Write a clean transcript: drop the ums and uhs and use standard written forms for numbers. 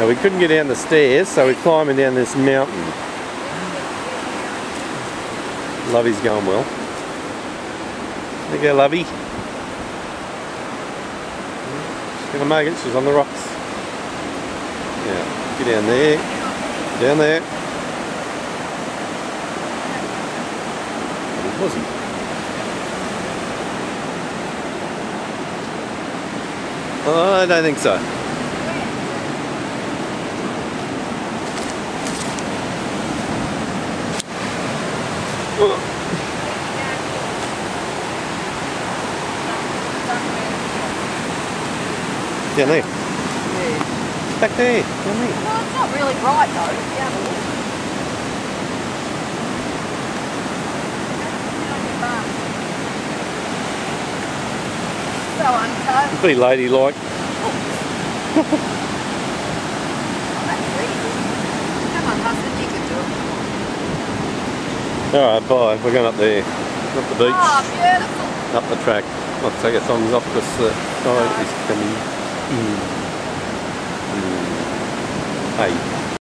So we couldn't get down the stairs, so we're climbing down this mountain. Lovey's going well. There you go, Lovey. She's gonna make it, she's on the rocks. Yeah, get down there. Down there. Was he? Oh, I don't think so. Down there. Yeah. Back there. Down there. Well, it's not really bright though. If you have a look. So uncut. Be ladylike. Oh, that's easy. Come on, husband, you can do it. Alright, bye. We're going up there. Up the beach. Oh, beautiful. Up the track. I'll take our songs off because the tide is coming in. Hey.